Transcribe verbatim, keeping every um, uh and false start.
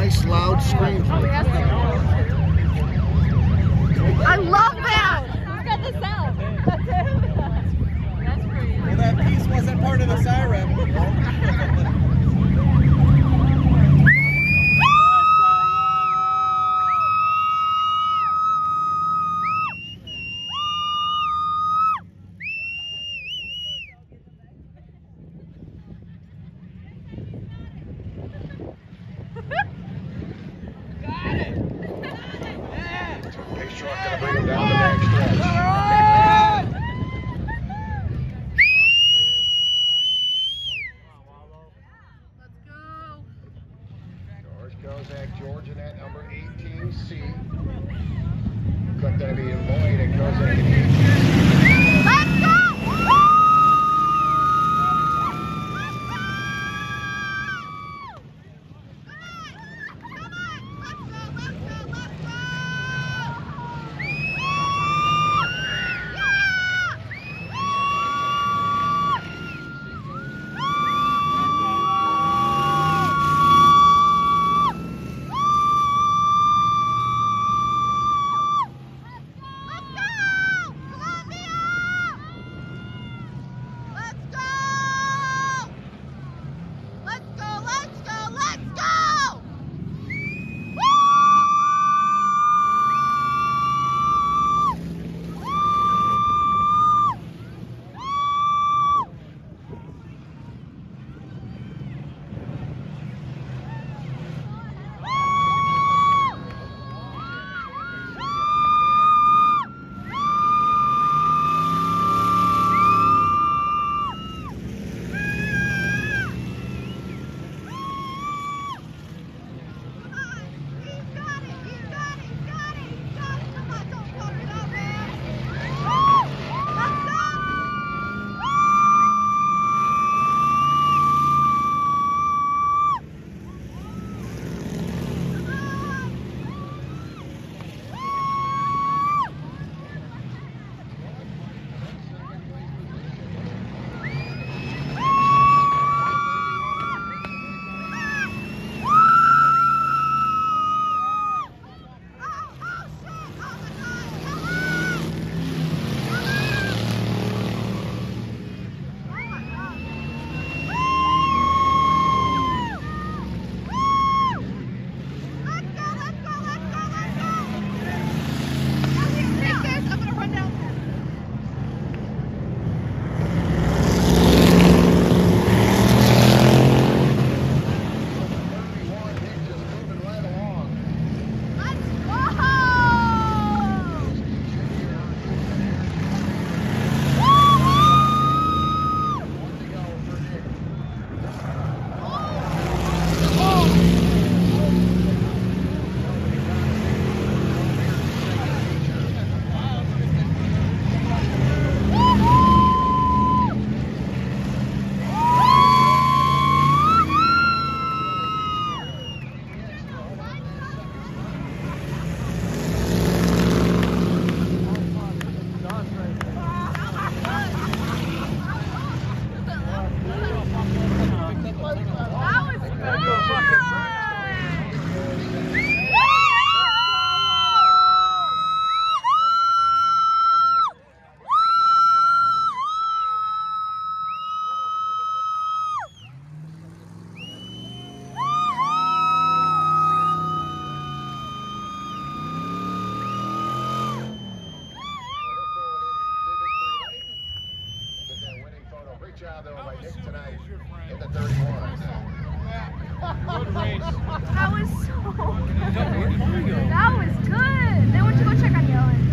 nice loud scream. I love that! Who's got the sound? That's him. That's pretty. Well, that piece wasn't part of the siren. Pace truck gonna bring him down the back stretch. Let's go. George Kozak, George in that number eighteen C. Cut that be Lloyd and Kozak in eighteen C. Let's go! Job though by Nick tonight in the thirty-one. Good race. That was so good. That was good. Then went to go check on Yellen.